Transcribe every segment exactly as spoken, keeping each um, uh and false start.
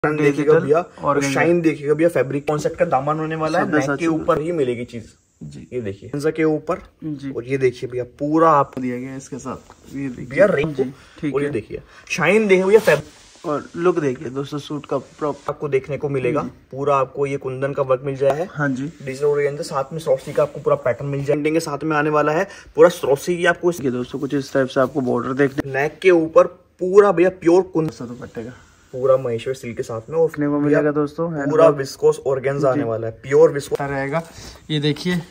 देखिएगा भैया और शाइन देखिएगा भैया। फैब्रिक कॉन्सेप्ट का दामन होने वाला है, नेक के ऊपर ही मिलेगी चीज जी। ये देखिए के ऊपर जी। और ये देखिए भैया पूरा आपको दिया गया इसके साथ, ये देखिए भैया रेंज। और ये देखिए शाइन देखिए भैया फैब्रिक और लुक देखिए दोस्तों, सूट का प्रॉपर आपको देखने को मिलेगा। पूरा आपको ये कुंदन का वर्क मिल जाए है हाँ जी, डिजिटल ओरिएंटेड, साथ में स्ट्रोसी का आपको पूरा पैटर्न मिल जाएंगे, साथ में आने वाला है पूरा स्ट्रोसी की आपको दोस्तों कुछ इस टाइप से आपको बॉर्डर देखने, नेक के ऊपर पूरा भैया प्योर कुंदन दुपट्टे का पूरा महेश्वर सिल्क के साथ में देखने को मिलेगा दोस्तों। पूरा विस्कोस ऑर्गेन्जा आने वाला है, प्योर विस्कोस रहेगा। ये देखिए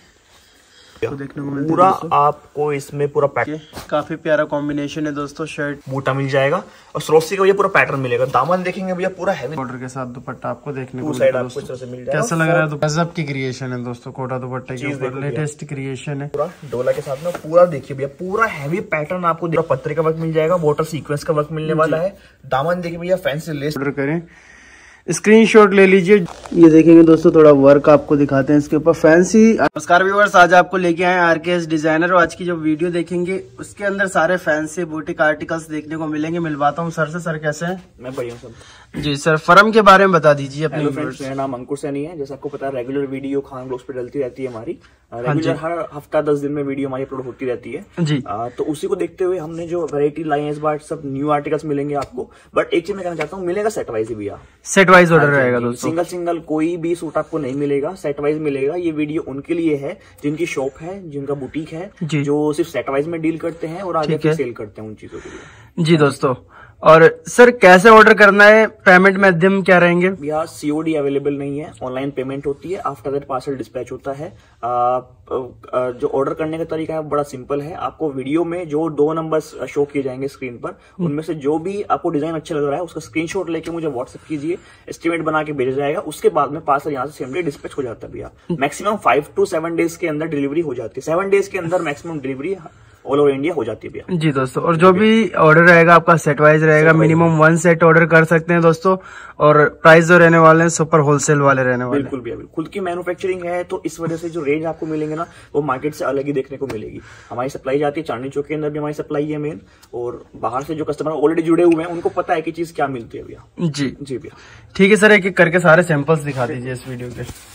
तो देखने को पूरा आपको इसमें पूरा पैटर्न, काफी प्यारा कॉम्बिनेशन है दोस्तों। शर्ट बूटा मिल जाएगा और स्रोसी का भैया पूरा पैटर्न मिलेगा। दामन देखेंगे भैया पूरा हैवी बॉर्डर के साथ दुपट्टा आपको देखने को मिलेगा दोस्तों। मिल जाएगा कैसा लग रहा है? गजब की क्रिएशन है दोस्तों, कोटा दुपट्टे के ऊपर लेटेस्ट क्रिएशन है पूरा डोला के साथ में। पूरा देखिए भैया पूरा हैवी पैटर्न आपको पत्रे का वर्क मिल जाएगा, बॉर्डर सीक्वेंस का वर्क मिलने वाला है। दामन देखिए भैया फैंसी लेस ऑर्डर करें, स्क्रीनशॉट ले लीजिए। ये देखेंगे दोस्तों थोड़ा वर्क आपको दिखाते हैं इसके ऊपर फैंसी। नमस्कार व्यूअर्स, आज आपको लेके आए आरकेएस डिजाइनर। और आज की जो वीडियो देखेंगे उसके अंदर सारे फैंसी बुटीक आर्टिकल्स देखने को मिलेंगे। मिलवाता हूँ सर से। सर कैसे हैं? मैं बढ़िया हूँ जी। सर फर्म के बारे में बता दीजिए अपने। मेरा नाम अंकुर सैनी है। जैसे आपको पता है रेगुलर वीडियो खान ब्लॉग्स पे डलती रहती है हमारी, रेगुलर हर हफ्ता दस दिन में वीडियो हमारी अपलोड होती रहती है जी। आ, तो उसी को देखते हुए हमने जो वैरायटी लाई है इस बार, सब न्यू आर्टिकल्स मिलेंगे आपको। बट एक चीज मैं कहना चाहता हूँ, मिलेगा सेट वाइज भैया, सेट वाइज ऑर्डर रहेगा दोस्तों। सिंगल सिंगल कोई भी सूट आपको नहीं मिलेगा, सेट वाइज मिलेगा। ये वीडियो उनके लिए है जिनकी शॉप है, जिनका बुटीक है, जो सिर्फ सेट वाइज में डील करते हैं और आगे फिर सेल करते हैं उन चीजों के लिए जी दोस्तों। और सर कैसे ऑर्डर करना है, पेमेंट माध्यम क्या रहेंगे? भैया सीओडी अवेलेबल नहीं है, ऑनलाइन पेमेंट होती है। आफ्टर दैट पार्सल डिस्पैच होता है। आ, आ, जो ऑर्डर करने का तरीका है बड़ा सिंपल है। आपको वीडियो में जो दो नंबर्स शो किए जाएंगे स्क्रीन पर, उनमें से जो भी आपको डिजाइन अच्छा लग रहा है उसका स्क्रीनशॉट लेके मुझे व्हाट्सएप कीजिए, एस्टिमेट बना के भेजा जाएगा। उसके बाद में पार्सल यहाँ से सेम डे डिस्पैच हो जाता है भैया। Maximum five to seven days के अंदर डिलीवरी हो जाती है। सेवन डेज के अंदर maximum delivery all over India हो जाती है भैया जी दोस्तों। और जो भी ऑर्डर रहेगा आपका सेट वाइज रहेगा, मिनिमम वन सेट ऑर्डर कर सकते हैं दोस्तों। और प्राइस जो रहने वाले हैं सुपर होलसेल वाले रहने वाले। बिल्कुल भैया, खुद की मैन्युफैक्चरिंग है तो इस वजह से जो रेंज आपको मिलेंगे ना वो मार्केट से अलग ही देखने को मिलेगी। हमारी सप्लाई जाती है चांदनी चौक के अंदर भी, हमारी सप्लाई है मेन। और बाहर से जो कस्टमर ऑलरेडी जुड़े हुए हैं उनको पता है कि चीज क्या मिलती है भैया जी जी भैया। ठीक है सर, एक एक करके सारे सैंपल्स दिखा दीजिए इस वीडियो के।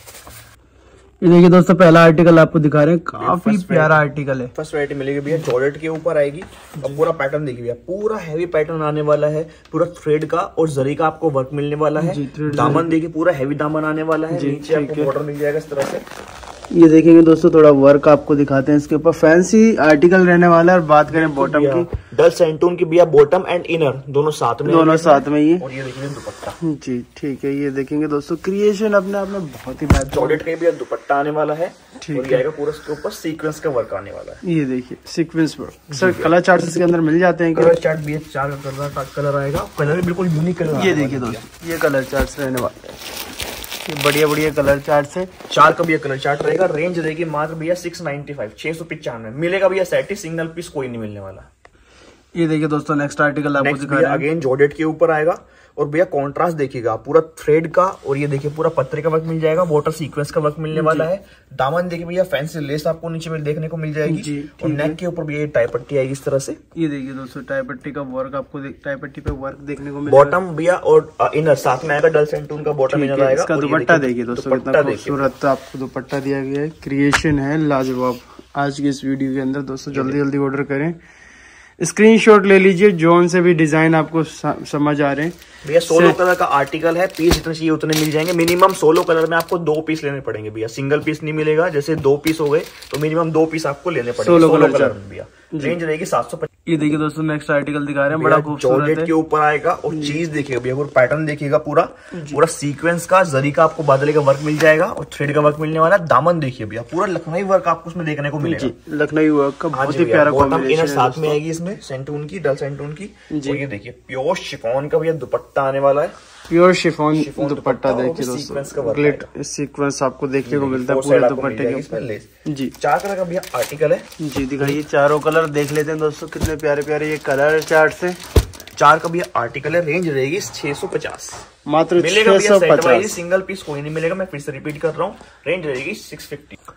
ये देखिए दोस्तों पहला आर्टिकल आपको दिखा रहे हैं, काफी प्यारा आर्टिकल है। फर्स्ट वैरायटी मिलेगी भैया जॉर्जेट के ऊपर आएगी। अब पूरा पैटर्न देखिए भैया, पूरा हैवी पैटर्न आने वाला है। पूरा थ्रेड का और जरी का आपको वर्क मिलने वाला है। दामन देखिए पूरा हैवी दामन आने वाला है, नीचे आपको बॉर्डर मिल जाएगा इस तरह से। ये देखेंगे दोस्तों थोड़ा वर्क आपको दिखाते हैं इसके ऊपर, फैंसी आर्टिकल रहने वाला है। और बात करें बॉटम की, डल सेंटून की भैया बॉटम एंड इनर दोनों साथ में, दोनों साथ में ये। और ये देखेंगे दुपट्टा जी ठीक है। ये देखेंगे दोस्तों क्रिएशन अपने आप में बहुत ही बेहतर। जॉर्जेट का भी दुपट्टा आने वाला है, ठीक है। पूरा इसके ऊपर सीक्वेंस का वर्क आने वाला है। ये देखिए sequence work. Sir colour chart इसके अंदर मिल जाते हैं? कलर चार्ट भी चार कलर आएगा, कलर भी बिल्कुल यूनिक कलर। ये देखिए दोस्तों ये कलर चार्ट रहने वाले हैं, बढ़िया बढ़िया कलर चार्ट से। चार का भैया कलर चार्ट रहेगा। रेंज रहेगी मात्र भैया सिक्स नाइन्टी फाइव, छह सौ पिचानवे मिलेगा भैया। सेट ही सिंगल पीस कोई नहीं मिलने वाला। ये देखिए दोस्तों नेक्स्ट आर्टिकल आपको दिखा रहे हैं, अगेन जॉर्जेट के ऊपर आएगा। और भैया कॉन्ट्रास्ट देखिएगा पूरा थ्रेड का, और ये देखिए पूरा पत्रे का वर्क मिल जाएगा, वाटर सीक्वेंस का वर्क मिलने वाला है। दामन देखिए भैया फैंसी लेस आपको नीचे में देखने को मिल जाएगी। और नेक के ऊपर भी टाई पट्टी आएगी इस तरह से। ये देखिए दोस्तों टाई पट्टी का वर्क आपको, टाई पट्टी पे वर्क देखने को मिलेगा। बॉटम भैया और इनर साथ में आएगा, डल सेंटून का बॉटम इनर आएगा। इसका दुपट्टा देखिए दोस्तों कितना खूबसूरत आपको दुपट्टा दिया गया है, क्रिएशन है लाजवाब। आज की इस वीडियो के अंदर दोस्तों जल्दी जल्दी ऑर्डर करें, स्क्रीनशॉट ले लीजिए। जोन से भी डिजाइन आपको समझ आ रहे हैं भैया। सोलो कलर का आर्टिकल है, पीस जितने चाहिए उतने मिल जाएंगे। मिनिमम सोलो कलर में आपको दो पीस लेने पड़ेंगे भैया, सिंगल पीस नहीं मिलेगा। जैसे दो पीस हो गए तो मिनिमम दो पीस आपको लेने पड़ेंगे सोलो कलर, कलर में भैया। रेंज रहेगी सात सौ पचास। ये देखिए दोस्तों नेक्स्ट आर्टिकल दिखा रहे हैं, बड़ा खूबसूरत है। के ऊपर आएगा और चीज देखिएगा भैया, पूरा पैटर्न देखिएगा, पूरा पूरा सीक्वेंस का जरी का आपको बादले का वर्क मिल जाएगा और थ्रेड का वर्क मिलने वाला है। दामन देखिए भैया पूरा लखनऊ वर्क आपको उसमें देखने को मिलेगा, लखनऊ वर्क का बहुत ही प्यारा कॉम्बिनेशन साथ में आएगी इसमें, सेंटून की, डल सेंटून की। ये देखिए प्योर शिफॉन का भैया दुपट्टा आने वाला है, प्योर शिफॉन दुपट्टा देखिए दोस्तों, ग्लिट सीक्वेंस आपको देखने को मिलता है पूरे दुपट्टे के ऊपर जी। चार कलर का भैया आर्टिकल है जी, दिखाइए चारों कलर देख लेते हैं दोस्तों, कितने प्यारे प्यारे ये कलर चार्ट से। चार का भैया आर्टिकल है, रेंज रहेगी छह सौ पचास मात्र छह सौ पचास। सिंगल पीस कोई नहीं मिलेगा, मैं फिर से रिपीट कर रहा हूँ, रेंज रहेगी सिक्स फिफ्टी।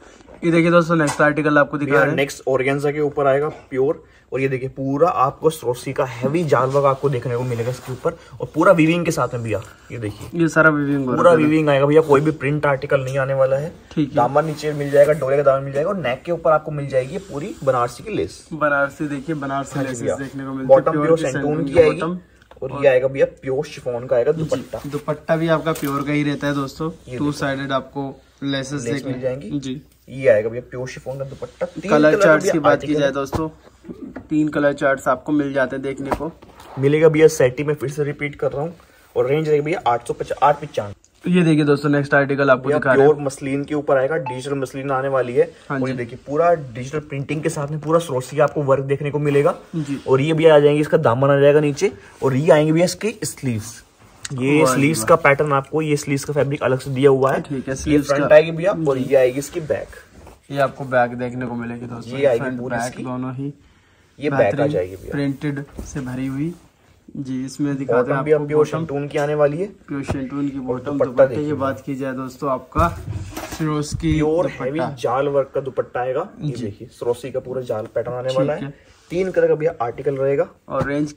ये देखिए दोस्तों नेक्स्ट आर्टिकल आपको दिखा रहे हैं। नेक्स्ट ऑर्गेन्जा के ऊपर आएगा प्योर, और ये देखिए पूरा आपको सरोसी का हैवी जाल वर्क आपको देखने को मिलेगा इसके ऊपर, और पूरा वीविंग के साथ में भैया ये देखिए ये सारा वीविंग पूरा वीविंग आएगा भैया, कोई भी प्रिंट आर्टिकल नहीं आने वाला है। ठीक, दामन नीचे मिल जाएगा, डोले का दामन मिल जाएगा, और नेक के ऊपर आपको मिल जाएगी पूरी बनारसी की लेस। बनारसी देखिए बनारसी लेसेस देखने को मिलती है। बॉटम प्योर सेंटून की आएगी, और ये आएगा भैया प्योर शिफॉन का आएगा दुपट्टा। दुपट्टा भी आपका प्योर का ही रहता है दोस्तों, टू साइडेड आपको लेसेस लेस मिल जाएंगी जी। ये आएगा भैया प्योर शिफॉन का दुपट्टा। कलर चार्ट्स की बात की जाए दोस्तों, तीन कलर चार्ट्स आपको मिल जाते हैं देखने को मिलेगा भैया। सेटी में फिर से रिपीट कर रहा हूँ, और रेंज रहेगी भैया आठ सौ पचास आठ पिचानवे। ये देखिए दोस्तों नेक्स्ट आर्टिकल आपको दिखा रहे हैं। प्योर मसलिन के ऊपर आएगा, डिजिटल मसलिन आने वाली है। हाँ, और ये देखिए पूरा डिजिटल प्रिंटिंग के साथ में पूरा सरोसी आपको वर्क देखने को मिलेगा जी। और ये भी आ जाएंगे, इसका दामन आ जाएगा नीचे, और ये आएंगे भैया इसकी स्लीव्स। ये स्लीव्स का पैटर्न आपको, ये स्लीव्स का फैब्रिक अलग से दिया हुआ है। ठीक है, स्लीव्स फ्रंट आएगी भैया, और ये आएगी इसकी बैक। ये आपको बैक देखने को मिलेगी दोस्तों, ये आएगी पूरी बैक दोनों ही ये बैक आ जाएगी भैया, प्रिंटेड से भरी हुई जी। इसमें दिखाते हैं आपको प्योर शेंटून की आने वाली है, प्योर शेंटून की बॉटम। दुपट्टे की बात की जाए दोस्तों, आपका सरोसी प्योर हैवी जाल वर्क का दुपट्टा आएगा। ये देखिए सरोसी का पूरा जाल पैटर्न आने वाला है। तीन कलर का भैया आर्टिकल रहेगा, और रेंज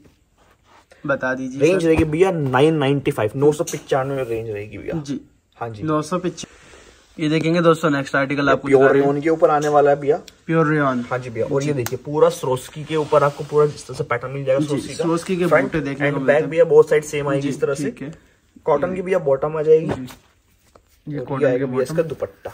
बता दीजिए। रेंज रहेगी भैया नाइन नाइनटी फाइव नौ सौ पिचानवे में रेंज रहेगी भैया जी। हाँ जी, नौ सौ पिचानवे। ये देखेंगे दोस्तों नेक्स्ट आर्टिकल आपको प्योर रेयन के ऊपर आने वाला है भैया, प्योर रेयन। हाँ जी भैया, और ये देखिए पूरा सरोस्की के ऊपर आपको पूरा जिस तरह से पैटर्न मिल जाएगा सरोस्की का। सरोस्की के फ्रंट देखने को बैक भैया बहुत साइड सेम आएगी इस तरह से। कॉटन की भैया बॉटम आ जाएगी, ये कॉटन आएगा भैया इसका दुपट्टा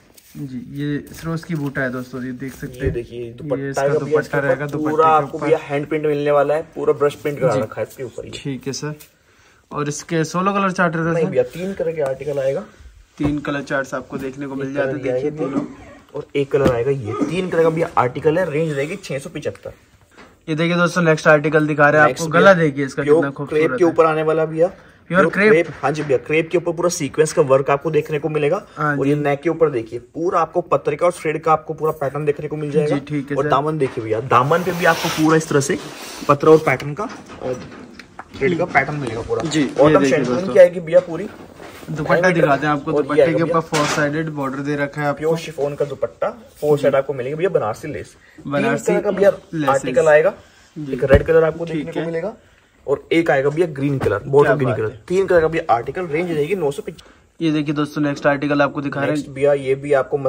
जी। ये सरोस्की बूटा है दोस्तों, ये देख सकते हैं। ये देखिए दुपट्टा रहेगा, पूरा आपको भैया हैंड प्रिंट मिलने वाला है, पूरा ब्रश प्रिंट करा रखा है इसके ऊपर। ठीक है सर, और इसके सोलह कलर चार्ट रहते हैं भैया, तीन कलर के आर्टिकल आएगा। तीन कलर चार्ट्स आपको देखने को मिल जाते हैं, देखिए तीनों, और एक कलर आएगा ये। तीन कलर का भी आर्टिकल है, रेंज रहेगी छह सौ पिछहत्तर। ये देखिए दोस्तों नेक्स्ट आर्टिकल दिखा रहे हैं आपको, गला देखिए इसका कितना खूबसूरत है। के ऊपर आने वाला भैया प्योर क्रेप। हाँ जी भैया, क्रेप के ऊपर पूरा सीक्वेंस का वर्क आपको देखने को मिलेगा। और ये नेक के ऊपर देखिए पूरा आपको पत्थर का और थ्रेड का आपको पूरा पैटर्न देखने को मिल जाएगा। ठीक है, और दामन देखिए भैया, दामन पे भी आपको पूरा इस तरह से पत्थर और पैटर्न का और थ्रेड का पैटर्न मिलेगा पूरा जी। बॉटम शेंटून की आएगी भैया पूरी। दुपट्टा दिखाते हैं आपको, दुपट्टे के ऊपर फोर साइडेड बॉर्डर दे रखा है, प्योर शिफॉन का दुपट्टा, फोर साइड आपको मिलेगी भैया बनारसी लेस। बनारसी का भैया आर्टिकल आएगा, एक रेड कलर आपको देखने को मिलेगा, और एक आएगा भैया green colour, bottle green colour. तीन कलर का भैया आर्टिकल, रेंज रहेगी नौ सौ पिचानवे। ये देखिए दोस्तों नेक्स्ट आर्टिकल आपको दिखा रहे हैं भैया, ये भी आपको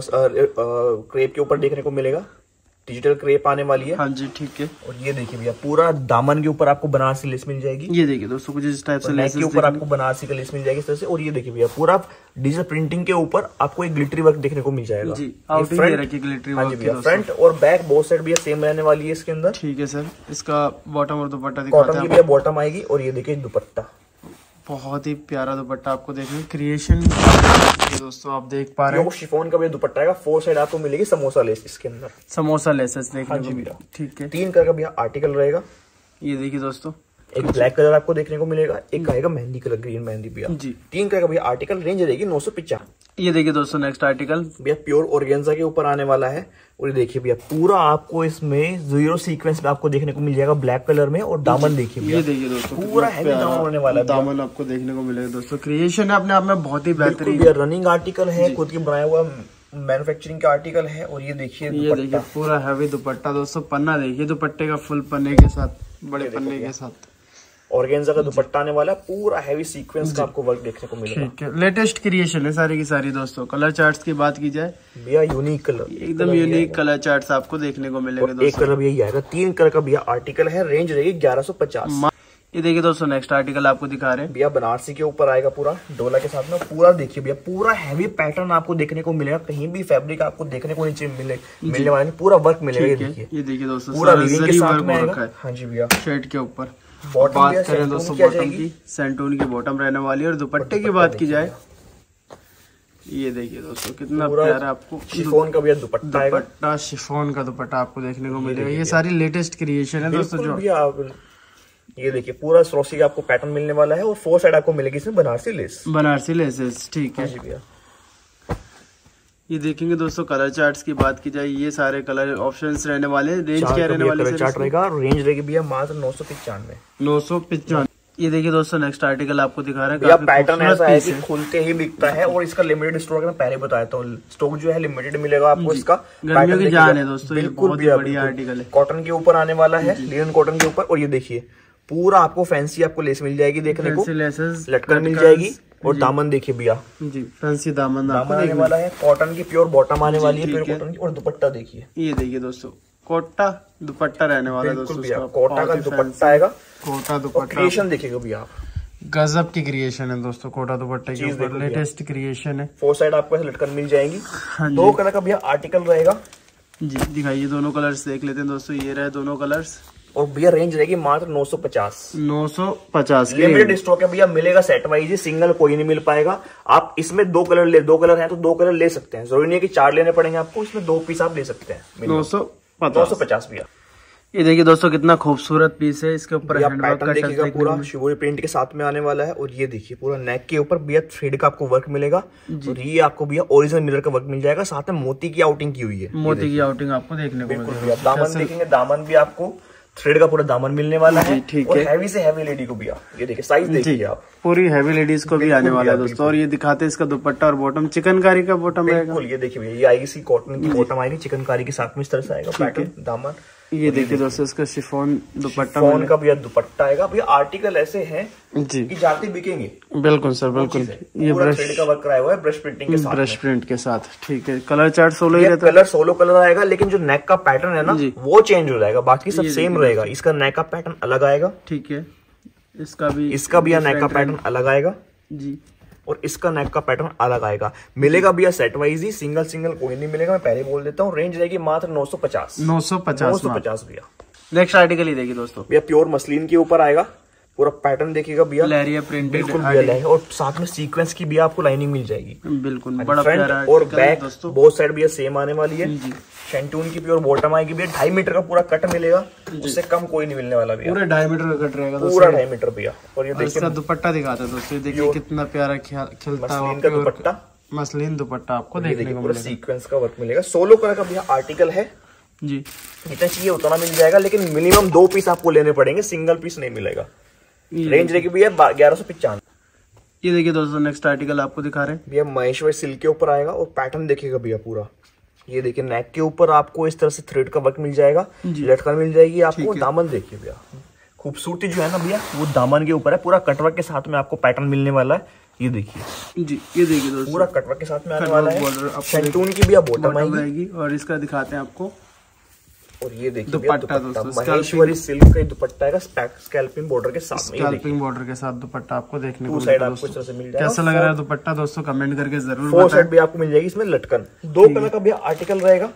क्रेप के ऊपर देखने को मिलेगा, डिजिटल क्रेप आने वाली है। हाँ जी ठीक है, और ये देखिए भैया पूरा दामन के ऊपर आपको बनारसी लेस मिल जाएगी। ये देखिए दोस्तों कुछ इस टाइप से लेस के ऊपर आपको बनारसी का लेस मिल जाएगी इस तरह से। और ये देखिए भैया पूरा डिजिटल प्रिंटिंग के ऊपर आपको एक ग्लिटरी वर्क देखने को मिल जाएगा जी। ग्लिटरी वर्क, फ्रंट और बैक बोथ साइड भैया सेम रहने वाली है इसके अंदर। ठीक है सर, इसका बॉटम और दुपट्टा दिखाते हैं। कॉटन की भैया बॉटम आएगी, और ये देखिए दुपट्टा, बहुत ही प्यारा दुपट्टा आपको देखने क्रिएशन दोस्तों आप देख पा रहे हैं। शिफॉन का भी दुपट्टा है, फोर साइड आपको मिलेगी समोसा लेस इसके अंदर, समोसा लेसेस देखने को मिलेगा। ठीक है, तीन कलर का भैया आर्टिकल रहेगा। ये देखिए दोस्तों, एक ब्लैक कलर आपको देखने को मिलेगा, एक आएगा मेहंदी कलर, ग्रीन मेहंदी भैया जी। तीन कलर का भैया आर्टिकल, रेंज रहेगी नौ सौ पिचानवे। ये देखिए दोस्तों नेक्स्ट आर्टिकल भैया प्योर ऑर्गेन्जा के ऊपर आने वाला है। और ये देखिए भैया पूरा आपको इसमें जीरो सीक्वेंस में आपको देखने को मिल जाएगा ब्लैक कलर में। और दामन देखिए भैया, ये देखिए दोस्तों पूरा हैवी दामन होने वाला है, दामन आपको देखने को मिलेगा दोस्तों। क्रिएशन है अपने आप में बहुत ही बेहतरीन भैया, रनिंग आर्टिकल है, खुद की बनाया हुआ मैन्युफैक्चरिंग का आर्टिकल है। और ये देखिए ये देखिए पूरा हैवी दुपट्टा दोस्तों, पन्ना देखिए दुपट्टे का, फुल पन्ने के साथ, बड़े पन्ने के साथ ऑर्गेन्जा का दुपट्टा आने वाला है, पूरा हैवी सीक्वेंस का आपको वर्क देखने को मिलेगा। ठीक है, लेटेस्ट क्रिएशन है सारी की सारी दोस्तों। कलर चार्ट्स की बात की जाए भैया, यूनिक कलर, एकदम यूनिक कलर चार्ट्स आपको देखने को मिलेंगे दोस्तों। एक कलर भी यही आएगा, तीन कलर का भैया आर्टिकल है, रेंज रहेगी ग्यारह सौ पचास। ये देखिए दोस्तों नेक्स्ट आर्टिकल आपको दिखा रहे हैं भैया, बनारसी के ऊपर आएगा पूरा डोला के साथ में। पूरा देखिए भैया, पूरा हैवी पैटर्न आपको देखने को मिलेगा, कहीं भी फैब्रिक आपको देखने को नीचे मिले मिलने वाला नहीं, पूरा वर्क मिलेगा। ये देखिए, ये देखिए दोस्तों पूरा वीविंग के साथ में आएगा। हाँ जी भैया, शर्ट के ऊपर। बॉटम बात करें दोस्तों बॉटम की, सेंटून की बॉटम रहने वाली है। और दुपट्टे की बात की जाए, ये देखिए दोस्तों कितना प्यारा आपको शिफॉन का भैया दुपट्टा आएगा, दुपट्टा शिफॉन का दुपट्टा आपको देखने को मिलेगा। ये सारी लेटेस्ट क्रिएशन है दोस्तों जो। ये देखिए पूरा सरोसी का आपको पैटर्न मिलने वाला है, और फोर साइड आपको मिलेगी इसमें बनारसी लेस, बनारसी लेसेस। ठीक है भैया, ये देखेंगे दोस्तों कलर चार्ट्स की बात की जाए, ये सारे कलर ऑप्शंस रहने वाले। रेंज क्या रहने वाले? कलर चार्ट रहेगा, रेंज रहेगी भैया मात्र नौ सौ पिचानवे नौ सौ पिचानवे। ये देखिए दोस्तों नेक्स्ट आर्टिकल आपको दिखा रहा है। भैया पैटर्न ऐसा है कि खुलते ही बिकता है और इसका लिमिटेड स्टॉक मैं पहले बताया था, स्टॉक जो है लिमिटेड मिलेगा आपको। इसका गर्मियों की जान है दोस्तों, बिल्कुल बढ़िया आर्टिकल है। कॉटन के ऊपर आने वाला है, लिनन कॉटन के ऊपर। और ये देखिए पूरा आपको फैंसी आपको लेस मिल जाएगी देखने को, लटकन मिल जाएगी और दामन देखिए भैया जी, फैंसी दामन दामन आने वाला है। कॉटन की प्योर बॉटम आने वाली है, प्योर कॉटन की। और दुपट्टा देखिए, ये देखिए दोस्तों कोटा दुपट्टा रहने वाला है दोस्तों, कोटा का दुपट्टा आएगा। कोटा दुपट्टा क्रिएशन देखिएगा भैया आप, गजब की क्रिएशन है दोस्तों। कोटा दुपट्टे के ऊपर लेटेस्ट क्रिएशन है। फोर साइड आपको ऐसे लटकन मिल जाएगी। दो कलर का भैया आर्टिकल रहेगा जी, दिखाइए दोनों कलर्स देख लेते हैं दोस्तों। ये रहे दोनों कलर्स और भैया रेंज रहेगी मात्र नौ सौ पचास। नौ सौ पचास लिमिटेड स्टॉक है भैया, मिलेगा सेट वाइज, सिंगल कोई नहीं मिल पाएगा। आप इसमें दो कलर ले, दो कलर हैं तो दो कलर ले सकते हैं, जरूरी नहीं है कि चार लेने पड़ेंगे आपको, इसमें दो पीस आप ले सकते हैं। नौ सौ नौ सौ पचास भैया। ये देखिए दोस्तों कितना खूबसूरत पीस है, इसके ऊपर पैटर्न देखिएगा पूरा शिवोरी प्रिंट के साथ में आने वाला है। और ये देखिए पूरा नेक के ऊपर भैया थ्रेड का आपको वर्क मिलेगा और ये आपको भैया ओरिजिनल मिरर का वर्क मिल जाएगा, साथ में मोती की आउटिंग की हुई है। मोती की आउटिंग आपको देखने को मिलेगी। दामन देखेंगे, दामन भी आपको थ्रेड का पूरा दामन मिलने वाला है। ठीक है, हैवी से हैवी लेडी को भैया ये देखिए साइज देखिए आप, पूरी हैवी लेडीज को भी आने वाला है दोस्तों। और ये दिखाते हैं इसका दुपट्टा और बॉटम चिकनकारी का बॉटम रहेगा। ये देखिए भैया, ये आएगी सी कॉटन की बॉटम आएगी, चिकनकारी के साथ में इस तरह से आएगा पैटर्न दामन। ये देखिए दोस्तों इसका शिफॉन दुपट्टा, शिफॉन का भैया दुपट्टा आएगा। भैया आर्टिकल ऐसे हैं जी कि जाते बिकेंगे। बिल्कुल सर बिल्कुल। ये ब्रश का वर्क कराया हुआ है ब्रश प्रिंटिंग के साथ, ब्रश प्रिंट के साथ। ठीक है, कलर चार्ट सोलो ही रहता है। कलर सोलो कलर आएगा, लेकिन जो नेक का पैटर्न है ना वो चेंज हो जाएगा, बाकी सब सेम रहेगा। इसका नेक का पैटर्न अलग आएगा। ठीक है, इसका भी इसका भैया नेक का पैटर्न अलग आएगा जी, और इसका नेक का पैटर्न अलग आएगा। मिलेगा भैया सेट वाइज ही, सिंगल सिंगल कोई नहीं मिलेगा, मैं पहले बोल देता हूँ। रेंज रहेगी मात्र नौ सौ पचास। नौ सौ पचास नौ सौ पचास भैया। नेक्स्ट आर्टिकल ही देखिए दोस्तों, भैया प्योर मसलिन के ऊपर आएगा, पूरा पैटर्न देखिएगा भैया, लहरिया प्रिंटेड बिल्कुल भैया, और साथ में सीक्वेंस की भी आपको लाइनिंग मिल जाएगी। बिल्कुल बड़ा प्यारा और बैक बोथ साइड भैया सेम आने वाली है। शैंटून की प्योर बॉटम आएगी भैया, ढाई मीटर का पूरा कट मिलेगा, उससे कम कोई नहीं मिलने वाला भैया। पूरा ढाई मीटर का कट रहेगा, पूरा ढाई मीटर भैया। और ये देखिए दुपट्टा दिखाते हैं दोस्तों, देखिए कितना प्यारा खिलता हुआ दुपट्टा, मसलिन दुपट्टा आपको देखने को मिलेगा। सीक्वेंस का वर्क मिलेगा। सोलो कलर का भैया आर्टिकल है जी, जितना चाहिए उतना मिल जाएगा, लेकिन मिनिमम दो पीस आपको लेने पड़ेंगे, सिंगल पीस नहीं मिलेगा। रेंज रहेगी भैया ग्यारह सौ पचानवे। ये देखिए दोस्तों नेक्स्ट आर्टिकल आपको दिखा रहे हैं भैया, महेश्वरी सिल्क के ऊपर आएगा और पैटर्न देखिएगा भैया पूरा। ये देखिए नेक के ऊपर आपको इस तरह से थ्रेड का वर्क मिल जाएगा, लटकन मिल जाएगी आपको। दामन देखिए भैया, खूबसूरती जो है ना भैया वो दामन के ऊपर है, पूरा कटवर्क के साथ में आपको पैटर्न मिलने वाला है। ये देखिए जी, ये देखिए दोस्तों पूरा कटवर्क के साथ में आने वाला है। शैंटून की भैया बॉटम आएगी और इसका दिखाते हैं आपको। और ये देखिए दुपट्टा, महेश्वरी सिल्क का दुपट्टा है, स्कैल्पिंग बॉर्डर के साथ में, स्कैल्पिंग बॉर्डर के साथ दुपट्टा आपको देखने को मिलेगा। आपको इस तरह से मिल जाएगा। कैसा लग रहा है दुपट्टा दोस्तों कमेंट करके जरूर बताएं। फोर साइड भी आपको मिल जाएगी, इसमें लटकन दो कलर का भी आर्टिकल रहेगा।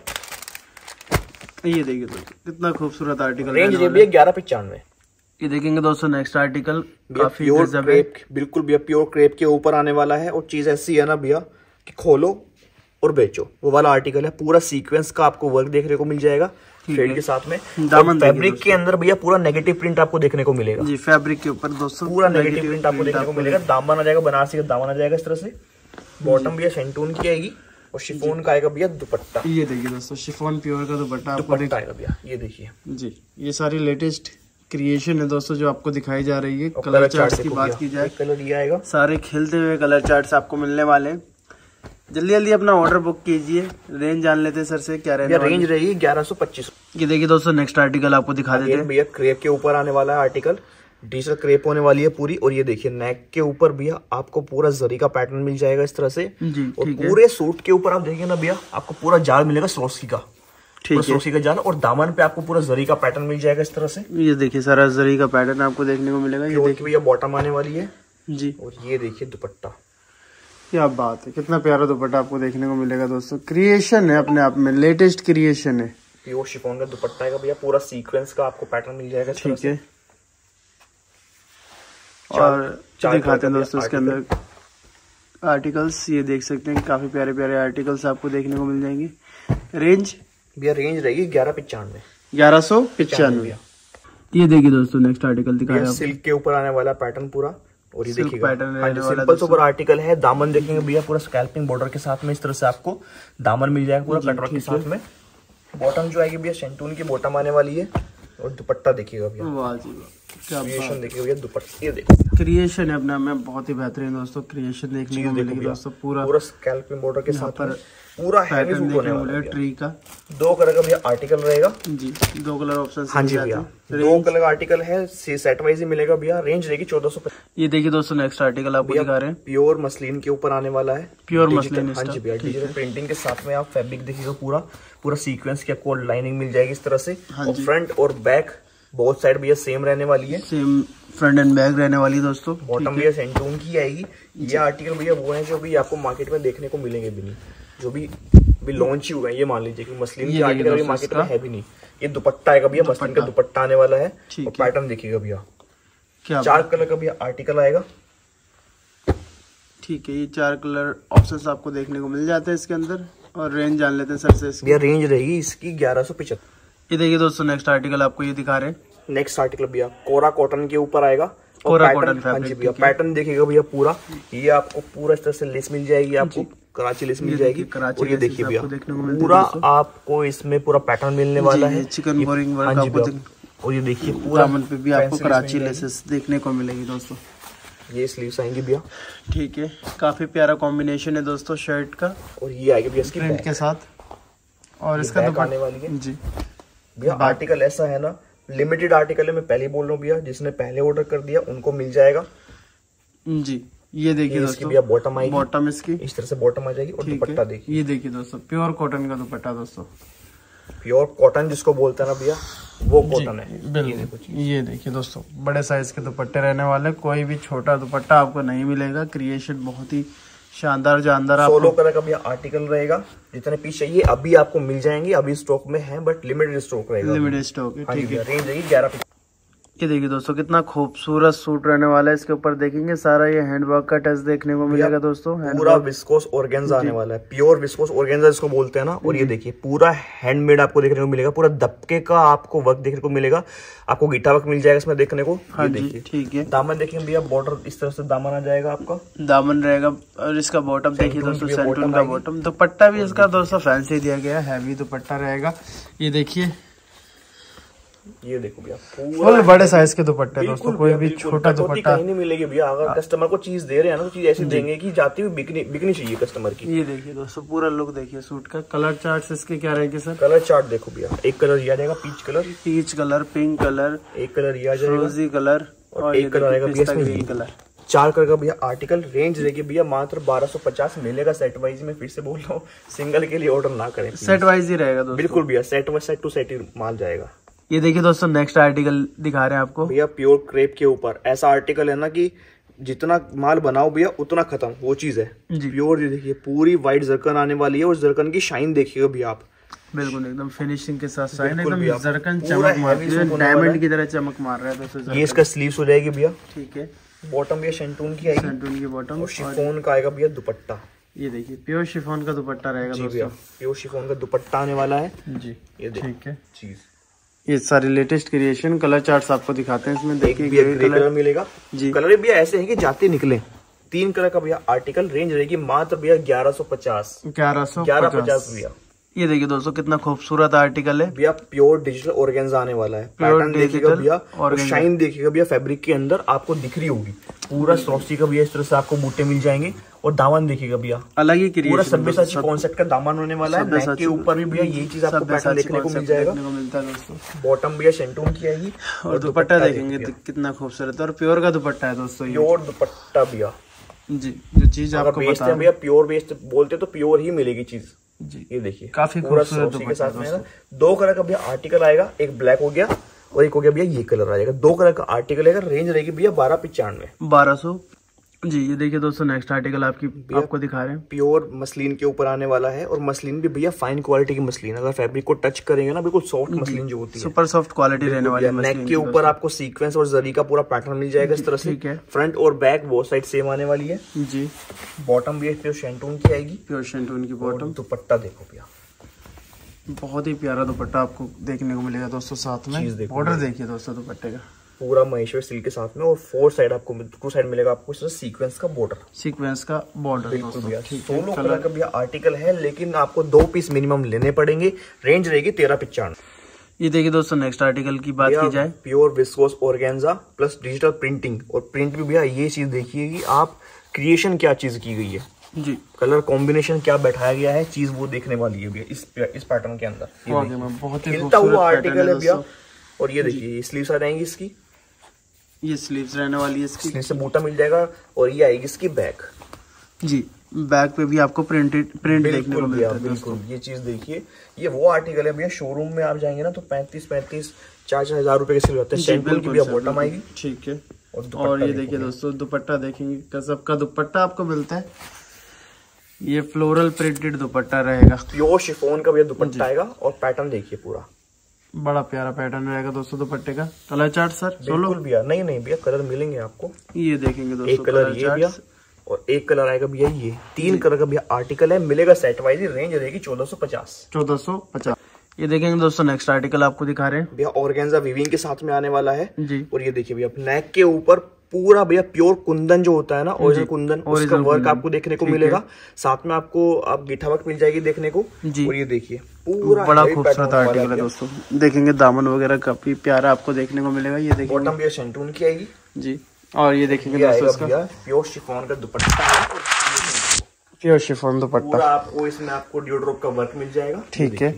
ये देखिए दोस्तों कितना खूबसूरत आर्टिकल, रेंज ये भी ग्यारह पचानवे। ये देखेंगे दोस्तों नेक्स्ट आर्टिकल काफी प्योर क्रेप, बिल्कुल भैया प्योर क्रेप के ऊपर आने वाला है। और चीज ऐसी है ना भैया कि खोलो और बेचो, वो वाला आर्टिकल है। पूरा सीक्वेंस का आपको वर्क देखने को मिल जाएगा शेड के साथ में। दामन फैब्रिक के अंदर भैया पूरा नेगेटिव प्रिंट आपको देखने को मिलेगा जी, फैब्रिक के ऊपर दोस्तों पूरा नेगेटिव प्रिंट आपको देखने को मिलेगा। दामन आ जाएगा, बनारसी का दामन आ जाएगा इस तरह से। बॉटम भैया शैंटून की आएगी और शिफॉन का आएगा भैया दुपट्टा। ये देखिए दोस्तों शिफॉन प्योर का दुपट्टा आपको आएगा भैया, ये देखिए जी। ये सारी लेटेस्ट क्रिएशन है दोस्तों जो आपको दिखाई जा रही है। कलर चार्ट्स की बात की जाए, कलर ये आएगा, सारे खिलते हुए कलर चार्ट्स आपको मिलने वाले हैं। जल्दी जल्दी अपना ऑर्डर बुक कीजिए। रेंज जान लेते हैं सर से, क्या रहेगा? रेंज रहेगी ग्यारह सौ पच्चीस। ये देखिए दोस्तों नेक्स्ट आर्टिकल आपको दिखा देते हैं भैया, क्रेप के ऊपर आने वाला है आर्टिकल, डिजिटल क्रेप होने वाली है पूरी। और ये देखिए नेक के ऊपर भैया आपको पूरा जरी का पैटर्न मिल जाएगा इस तरह से जी। और पूरे सूट के ऊपर आप देखिए ना भैया, आपको पूरा जाल मिलेगा सरोस्की का, सरोस्की का जाल। और दामन पे आपको पूरा जरी का पैटर्न मिल जाएगा इस तरह से। ये देखिए सारा जरी का पैटर्न आपको देखने को मिलेगा। ये देखिए भैया बॉटम आने वाली है जी। और ये देखिए दुपट्टा, क्या बात है, कितना प्यारा दुपट्टा आपको देखने को मिलेगा दोस्तों। क्रिएशन है अपने आप में, लेटेस्ट क्रिएशन है। प्योर शिफॉन का दुपट्टा है भैया, पूरा सीक्वेंस का आपको पैटर्न मिल जाएगा। ठीक है, और दिखाते हैं दोस्तों इसके अंदर आर्टिकल्स। ये देख सकते हैं काफी प्यारे प्यारे आर्टिकल्स आपको देखने को मिल जाएंगे। रेंज भैया रेंज रहेगी ग्यारह पचानवे ग्यारह सौ पचानवे। ये देखिए दोस्तों नेक्स्ट आर्टिकल दिखा रहे हैं, सिल्क के ऊपर आने वाला पैटर्न पूरा। और ये देखिए पैटर्न सिंपल सुपर आर्टिकल है। दामन देखेंगे भैया पूरा स्कैल्पिंग बॉर्डर के साथ में इस तरह से आपको दामन मिल जाएगा पूरा कटवर्क के साथ में। बॉटम जो आएगी भैया शैंटून की बॉटम आने वाली है और दुपट्टा देखिएगा भैया, वाह जी वाह। क्रिएशन देखिए भैया दुपट्टा, ये देखो क्रिएशन है अपना में बहुत ही बेहतरीन दोस्तों, क्रिएशन देखने को मिलेगी दोस्तों। पूरा पूरा स्कैल्पिंग बॉर्डर के साथ पर पूरा हैवी सूट होने वाला है ट्री का। दो कलर का भैया आर्टिकल रहेगा जी, दो कलर ऑप्शन। हाँ जी भैया, दो कलर का आर्टिकल है, सेट वाइज ही मिलेगा भैया। रेंज रहेगी चौदह सौ। ये देखिए दोस्तों नेक्स्ट आर्टिकल आपको दिखा रहे हैं, प्योर मसलिन के ऊपर आने वाला है, प्योर मसलिन। हाँ जी भैया, डिजिटल प्रिंटिंग के साथ में आप फैब्रिक देखिएगा, पूरा पूरा सीक्वेंस की आपको लाइनिंग मिल जाएगी इस तरह से। फ्रंट और बैक बहुत साइड भैया सेम रहने वाली है, सेम फ्रंट एंड बैक रहने वाली है दोस्तों। बॉटम भैया सेंटून की आएगी। ये आर्टिकल भैया वो है जो भी आपको मार्केट में देखने को मिलेंगे भी नहीं, जो भी भी लॉन्च ही हुआ है। ये मान लीजिए कि मसलिन की आर्टिकल अभी मार्केट में है भी नहीं। ये दुपट्टा आएगा भैया, मसलिन का दुपट्टा आने वाला है। और पैटर्न देखिएगा भैया, क्या चार कलर का भैया आर्टिकल आएगा। ठीक है, ये चार कलर ऑप्शंस आपको देखने को मिल जाते हैं इसके अंदर। और रेंज जान लेते हैं सर से इसकी। भैया रेंज रहेगी इसकी ग्यारह सौ पिछहत्तर। ये देखिए दोस्तों नेक्स्ट आर्टिकल आपको ये दिखा रहे हैं। नेक्स्ट आर्टिकल भैया कोरा कॉटन के ऊपर आएगा। कोरा कॉटन हाँ जी भैया, पैटर्न देखिएगा भैया पूरा। ये आपको पूरा इस तरह से लेस मिल जाएगी, आपको कराची लेस मिल जाएगी। और ये देखिए भैया पूरा आपको इसमें पूरा पैटर्न मिलने वाला है, चिकन बोरिंग वर्क आपको। और ये देखिए पूरा दामन पे भी आपको कराची लेसेस देखने को मिलेगी दोस्तों। ये स्लीव्स आएंगी भैया। ठीक है, काफी प्यारा कॉम्बिनेशन है दोस्तों शर्ट का। और ये आएगी भैया इसकी प्रिंट के साथ, और इसका दुपट्टा आने वाली है जी भैया। आर्टिकल ऐसा है ना, लिमिटेड आर्टिकल है, मैं पहले बोल रहा हूँ भैया, जिसने पहले ऑर्डर कर दिया उनको मिल जाएगा जी। ये देखिए दोस्तों भैया बॉटम आएगी, बॉटम इसकी इस तरह से बॉटम आ जाएगी। और दुपट्टा देखिए, ये देखिए दोस्तों प्योर कॉटन का दुपट्टा दोस्तों। प्योर कॉटन जिसको बोलते हैं ना भैया, वो कॉटन है। बिल्कुल, ये देखिए दोस्तों बड़े साइज के दुपट्टे रहने वाले, कोई भी छोटा दुपट्टा आपको नहीं मिलेगा। क्रिएशन बहुत ही शानदार जानदार। सोलो कलर का भैया आर्टिकल रहेगा, जितने पीस चाहिए अभी आपको मिल जाएंगे। अभी स्टॉक में है बट लिमिटेड स्टॉक रहेगा, लिमिटेड स्टॉक है। ठीक है, रेंज रहेगी ग्यारह। ये देखिए दोस्तों कितना खूबसूरत सूट रहने वाला है। इसके ऊपर देखेंगे सारा ये हैंडवर्क का टच देखने को मिलेगा दोस्तों। पूरा विस्कोस ऑर्गेन्जा आने वाला है, प्योर विस्कोस ऑर्गेन्जा जिसको बोलते हैं ना। और ये देखिए पूरा हैंडमेड आपको देखने को मिलेगा, पूरा दबके का आपको वर्क देखने को मिलेगा। आपको गीटा वर्क मिल जाएगा इसमें देखने को। हाँ जी, ठीक है। दामन देखिए भैया, बॉर्डर इस तरह से दामन आ जाएगा आपका, दामन रहेगा। और इसका बॉटम देखिए दोस्तों, सेंटून का बॉटम। दुपट्टा भी इसका दोस्तों फैंसी दिया गया है, हैवी दुपट्टा रहेगा। ये देखिए, ये देखो भैया फुल बड़े साइज के दुपट्टे दोस्तों, कोई भी छोटा दुपट्टा नहीं मिलेगी भैया। अगर कस्टमर को चीज दे रहे हैं ना, तो चीज ऐसी देंगे कि जाती हुई बिकनी बिकनी चाहिए कस्टमर की। ये देखिए दोस्तों पूरा लुक देखिए सूट का। कलर चार्ट इसके क्या रहेंगे सर? कलर चार्ट देखो भैया, एक कलर ये आ जाएगा peach colour, peach colour, pink colour, एक कलर ये आ जाएगा रोजी कलर, और एक कलर आएगा भैया ग्रीन कलर। चार कलर का भैया आर्टिकल। रेंज रहेगी भैया मात्र बारह सौ पचास मिलेगा सेट वाइज में। फिर से बोल रहा हूँ, सिंगल के लिए ऑर्डर ना करें, सेट वाइज ही रहेगा दोस्तों। बिल्कुल भैया, set wise set to set ही माल जाएगा। ये देखिए दोस्तों नेक्स्ट आर्टिकल दिखा रहे हैं आपको भैया, प्योर क्रेप के ऊपर। ऐसा आर्टिकल है ना कि जितना माल बनाओ भैया उतना खत्म, वो चीज है प्योर। ये देखिए पूरी व्हाइट जरकन आने वाली है, और जरकन की शाइन देखिएगा भैया आप, बिल्कुल एकदम फिनिशिंग के साथ शाइन, एकदम जरकन चमक मार रही है, डायमंड की तरह चमक मार रहा है दोस्तों। ये इसका स्लीव्स हो जाएगी भैया। ठीक है, बॉटम भैया शेंटून की आएगी, शेंटून की बॉटम। और शिफॉन का आएगा भैया दुपट्टा। ये देखिए प्योर शिफॉन का दुपट्टा रहेगा दोस्तों, प्योर शिफॉन का दुपट्टा आने वाला है जी। ये ठीक है चीज। ये सारी लेटेस्ट क्रिएशन। कलर चार्ट्स आपको दिखाते हैं इसमें, देखिए ग्रे कलर, कलर मिलेगा जी। कलर भी ऐसे हैं कि जाते निकले। तीन कलर का भैया आर्टिकल। रेंज रहेगी मात्र भैया ग्यारह सौ पचास ग्यारह सौ ग्यारह पचास भैया। ये देखिए दोस्तों कितना खूबसूरत आर्टिकल है भैया, प्योर डिजिटल ऑर्गेन्जा आने वाला है। पैटर्न देखिएगा भैया, और शाइन देखिएगा भैया, फैब्रिक के अंदर आपको दिख रही होगी। पूरा सॉफ्टी का भैया इस तरह से आपको बूटे मिल जाएंगे। और दामन देखिएगा भैया, अलग ही पूरा सब्यसाची कॉन्सेप्ट का दामन होने वाला है। नेक के ऊपर भी भैया यही चीज आपको पैटर्न देखने को मिल जाएगा, मिलता है दोस्तों। बॉटम भैया शेंटून की आएगी, और दुपट्टा देखेंगे कितना खूबसूरत है, और प्योर का दुपट्टा है दोस्तों। प्योर दुपट्टा भैया जी, जो चीज आपको बेचते हैं भैया प्योर बेचते बोलते तो प्योर ही मिलेगी चीज जी। ये देखिए काफी खूबसूरत के साथ में दो कलर का भैया आर्टिकल आएगा, एक ब्लैक हो गया और एक हो गया भैया ये कलर आ जाएगा। दो कलर का आर्टिकल आएगा। रेंज रहेगी भैया बारह पिचानवे बारह सौ जी। ये देखिए दोस्तों नेक्स्ट आर्टिकल आपकी आपको दिखा रहे हैं, प्योर मसलिन के ऊपर आने वाला है। और मसलिन भी भैया फाइन क्वालिटी की मसलिन, अगर फैब्रिक को टच करेंगे ना बिल्कुल सॉफ्ट मसलिन जो होती है, सुपर सॉफ्ट क्वालिटी रहने वाली है। नेक के ऊपर आपको सीक्वेंस और जरी का पूरा पैटर्न मिल जाएगा इस तरह से। फ्रंट और बैक वो साइड सेम आने वाली है जी। बॉटम भी प्योर शेंटून की आएगी, प्योर शेंटून की बॉटम। दुपट्टा देखो भैया, बहुत ही प्यारा दुपट्टा आपको देखने को मिलेगा दोस्तों। साथ में बॉर्डर देखिए दोस्तों दुपट्टे का, पूरा महेश्वर सिल्क के साथ में। और फोर साइड आपको टू साइड मिलेगा आपको इस तरह सीक्वेंस का बॉर्डर, सीक्वेंस का बॉर्डर। बिल्कुल भैया, सोलो कलर का भैया आर्टिकल है, लेकिन आपको दो पीस मिनिमम लेने पड़ेंगे। रेंज रहेगी तेरह पिचानवे ये देखिए दोस्तों नेक्स्ट आर्टिकल की बात की जाए, pure viscose organza plus digital printing. और प्रिंट भी भैया ये चीज देखिए कि आप क्रिएशन क्या चीज की गई है जी, कलर कॉम्बिनेशन क्या बैठाया गया है, चीज वो देखने वाली है भैया इस इस पैटर्न के अंदर। बहुत ही खिलता हुआ आर्टिकल है भैया। और ये देखिए स्लीव्स आ जाएंगी इसकी, ये स्लीव्स रहने वाली है इसकी, से बूटा मिल जाएगा। और ये आएगी इसकी बैक जी, बैक पे भी आपको प्रिंटेड प्रिंट देखने को मिलता है। बिल्कुल ये चीज देखिए, ये वो आर्टिकल है भैया शोरूम में आप जाएंगे ना तो पैंतीस पैंतीस चार चार हजार रुपए के सिल होते हैं। सैंपल की भैया बॉटम आएगी, ठीक है। और, और ये देखिए दोस्तों दुपट्टा देखेंगे, कसब का दुपट्टा आपको मिलता है। ये फ्लोरल प्रिंटेड दुपट्टा रहेगा, प्योर शिफॉन का भैया दुपट्टा आएगा। और पैटर्न देखिए पूरा बड़ा प्यारा पैटर्न रहेगा दोस्तों दुपट्टे का। कलर चार्ट सर बिल्कुल भैया, नहीं नहीं भैया कलर मिलेंगे आपको, ये देखेंगे दोस्तों। एक कलर ये भैया और एक कलर आएगा भैया ये, तीन कलर का भैया आर्टिकल है, मिलेगा सेट वाइज। रेंज रहेगी चौदह सौ पचास चौदह सौ पचास। ये देखेंगे दोस्तों नेक्स्ट आर्टिकल आपको दिखा रहे हैं भैया, ऑर्गेन्जा वीविंग के साथ में आने वाला है जी। और ये देखिए भैया नेक के ऊपर पूरा भैया प्योर कुंदन जो होता है ना, ओरिजिनल कुंदन, उसका वर्क आपको देखने को मिलेगा। साथ में आपको आप गिठा वर्क मिल जाएगी देखने को जी। और ये देखिए पूरा बड़ा खूबसूरत आर्टिकल है दोस्तों, देखेंगे दामन वगैरह काफी प्यारा आपको देखने को मिलेगा। ये देखिए बॉटम भैया सेंटून की आएगी जी। और ये देखेंगे दोस्तों इसका प्योर शिफॉन का दुपट्टा, प्योर शिफॉन दुपट्टा पूरा आपको इसमें आपको ड्यूड्रॉप का वर्क मिल जाएगा, ठीक है।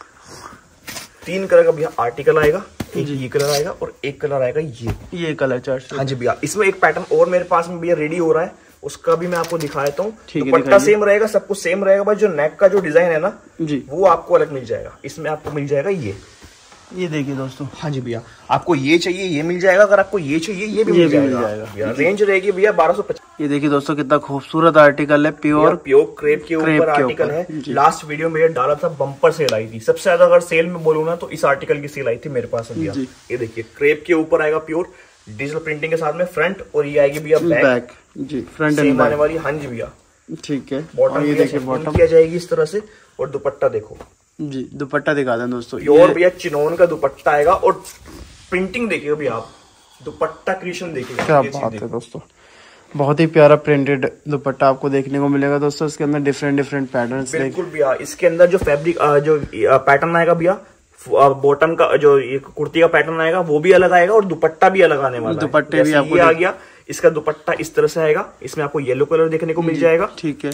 तीन कलर का भैया आर्टिकल आएगा, एक ये कलर आएगा और एक कलर आएगा ये ये कलर चार्ट। हाँ जी भैया, इसमें एक पैटर्न और मेरे पास में भैया रेडी हो रहा है, उसका भी मैं आपको दिखा देता हूँ। दुपट्टा सेम रहेगा, सब कुछ सेम रहेगा, बस जो नेक का जो डिजाइन है ना जी वो आपको अलग मिल जाएगा। इसमें आपको मिल जाएगा ये ये देखिए दोस्तों, हाँ जी भैया, आपको ये चाहिए ये मिल जाएगा, अगर आपको ये चाहिए ये भी मिल जाएगा। रेंज रहेगी भैया बारह सौ पचास। ये देखिए दोस्तों कितना खूबसूरत आर्टिकल है, प्योर प्योर क्रेप के ऊपर आर्टिकल है। लास्ट वीडियो में डाला था, बम्पर सेल आई थी, सबसे ज्यादा अगर सेल में बोलूँ ना तो इस आर्टिकल की सेल आई थी मेरे पास भैया। ये देखिए क्रेप के ऊपर आएगा प्योर डिजिटल प्रिंटिंग के साथ में फ्रंट, और ये आएगी भैया बैक जी, फ्रंट एंड आने वाली। हाँ जी भैया, ठीक है। बॉटम ये देखिए बॉटम किया जाएगी इस तरह से। और दुपट्टा देखो जी, दुपट्टा दिखा दें दोस्तों, प्योर भैया चिनोन का दुपट्टा आएगा। और प्रिंटिंग देखिएगा भैया आप, दुपट्टा क्रिएशन देखिएगा, क्या बात है दोस्तों, बहुत ही प्यारा प्रिंटेड दुपट्टा आपको देखने को मिलेगा दोस्तों। इसके अंदर डिफरेंट डिफरेंट पैटर्न्स, बिल्कुल भैया। इसके अंदर जो फैब्रिक जो पैटर्न आएगा भैया, बॉटम का जो कुर्ती का पैटर्न आएगा वो भी अलग आएगा और दुपट्टा भी अलग आने वाला है। दुपट्टे भी आपको आ गया, इसका दुपट्टा इस तरह से आएगा, इसमें आपको येलो कलर देखने को मिल जाएगा, ठीक है।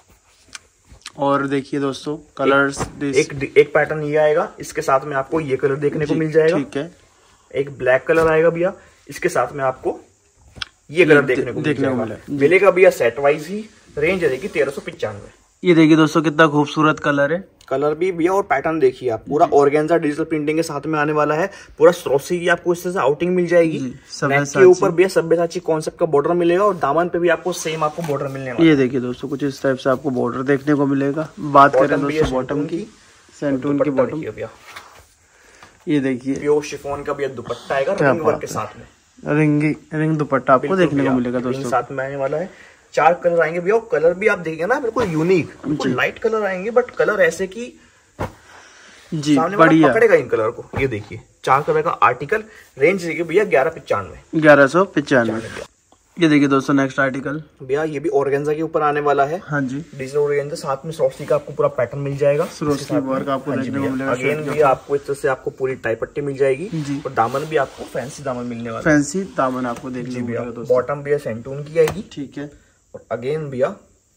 और देखिए दोस्तों कलर्स, एक एक पैटर्न ये आएगा, इसके साथ में आपको ये कलर देखने को मिल जाएगा, ठीक है। एक ब्लैक कलर आएगा भैया, इसके साथ में आपको ये कलर देखने को देखने को मिलेगा भैया सेट वाइज ही। रेंज रहेगी तेरह सौ पिचानवे। ये देखिए दोस्तों कितना खूबसूरत कलर है, कलर भी भैया। और पैटर्न देखिए आप, पूरा ऑर्गेन्जा डिजिटल प्रिंटिंग के साथ में आने वाला है। पूरा स्ट्रोसी की आपको इस तरह से आउटिंग मिल जाएगी। नेक के ऊपर भैया सब्यसाची कॉन्सेप्ट का बॉर्डर मिलेगा और दामन पे भी आपको सेम आपको बॉर्डर मिलने वाला है। ये देखिए दोस्तों कुछ इस टाइप से आपको बॉर्डर देखने को मिलेगा। बात करें दोस्तों बॉटम की, सेंटून की बॉटम भैया, ये देखिए प्योर शिफॉन का भैया दुपट्टा आएगा रिंग वर्क के साथ में, रिंग रिंग दुपट्टा आपको देखने को मिलेगा दोस्तों, साथ में आने वाला है। चार कलर आएंगे भैया, कलर भी आप देखिए ना बिल्कुल यूनिक, बिल्कुल लाइट कलर आएंगे, बट कलर ऐसे की जी बढ़िया पकड़ेगा इन कलर को। ये देखिए चार कलर का आर्टिकल, रेंज देखिए भैया ग्यारह पिचानवे ग्यारह सौ पिचानवे। ये देखिए दोस्तों नेक्स्ट आर्टिकल भैया, ये भी ऑर्गेन्जा के ऊपर आने वाला है। हाँ जी, डिजिटल ऑर्गेन्जा, साथ में सरोस्की का आपको पूरा पैटर्न मिल जाएगा, सरोस्की वर्क आपको देखने को मिलेगा। अगेन भी आपको इस तरह से आपको पूरी टाई पट्टी मिल जाएगी और दामन भी आपको फैंसी दामन मिलने वाला है, फैंसी दामन आपको देखने को मिलेगा। बॉटम भैया सेंटून की आएगी, ठीक है। और अगेन भैया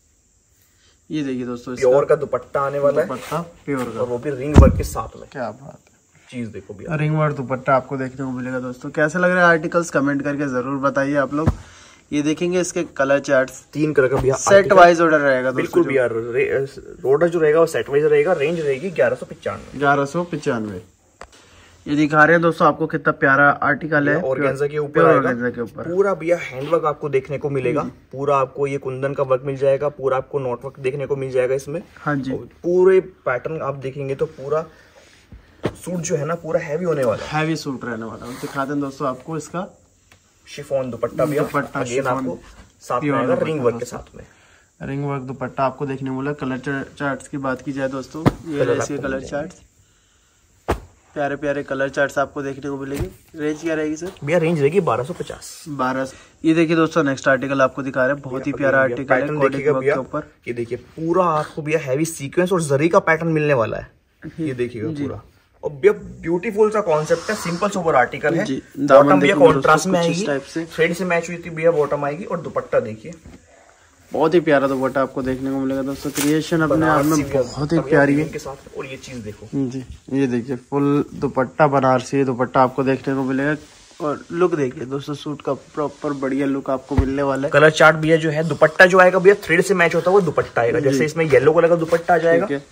ये देखिए दोस्तों प्योर का दुपट्टा आने वाला है, दुपट्टा प्योर का, और वो भी रिंग वर्क के साथ में। क्या बात है, चीज देखो भैया, रिंग वर्क दुपट्टा आपको देखने को मिलेगा दोस्तों। कैसे लग रहे हैं आर्टिकल्स कमेंट करके जरूर बताइए आप लोग। ये देखेंगे इसके कलर चार्ट्स, तीन कलर का भैया सेट वाइज ऑर्डर रहेगा बिल्कुल भैया। ऑर्डर जो रहेगा वो सेट वाइज रहेगा। रेंज रहेगी ग्यारह सौ पिचानवे ग्यारह सौ पिचानवे। ये दिखा रहे हैं दोस्तों आपको कितना प्यारा आर्टिकल है, ऑर्गेन्जा के ऊपर ऑर्गेन्जा के ऊपर पूरा भैया हैंडवर्क आपको देखने को मिलेगा। पूरा आपको ये कुंदन का वर्क मिल जाएगा, पूरा आपको नॉट वर्क देखने को मिल जाएगा इसमें। हाँ जी, पूरे पैटर्न आप देखेंगे तो पूरा सूट जो है ना पूरा हैवी होने वाला है, हैवी सूट रहने वाला है। दिखाते हैं दोस्तों आपको इसका शिफॉन दुपट्टा भी दुपट्टा आपको साथ में आएगा, रिंग वर्क के साथ में रिंग वर्क दुपट्टा आपको देखने को मिला। कलर चार्ट्स की बात की जाए दोस्तों, ये ऐसे कलर चार्ट्स, प्यारे प्यारे कलर चार्ट्स आपको देखने को मिलेंगे। रेंज क्या रहेगी सर? भैया रेंज रहेगी बारह सौ पचास बारह। ये देखिए दोस्तों नेक्स्ट आर्टिकल आपको दिखा रहे हैं, बहुत ही प्यारा आर्टिकल है के ऊपर। ये देखिए पूरा आपको भैया हैवी सीक्वेंस और जरी का पैटर्न मिलने वाला है। ये देखिएगा पूरा और भैया ब्यूटीफुल सा कॉन्सेप्ट है, सिंपल सुपर आर्टिकल है। बॉटम भैया कॉन्ट्रास्ट में आएगी, थ्रेड से मैच हुई थी भैया बॉटम आएगी। और दुपट्टा देखिए बहुत ही प्यारा दुपट्टा आपको देखने को मिलेगा दोस्तों। क्रिएशन अपने आप में बहुत ही प्यारी है के साथ। और ये चीज देखो जी, ये देखिए फुल दुपट्टा बनारसी दुपट्टा आपको देखने को मिलेगा। और लुक देखिए दोस्तों, सूट का प्रॉपर बढ़िया लुक आपको मिलने वाला है। कलर चार्ट भैया जो है, दुपट्टा जो आएगा भैया थ्रेड से मैच होता है वो दुपट्टा आएगा। जैसे इसमें येलो कलर का दुपट्टा आ जाएगा,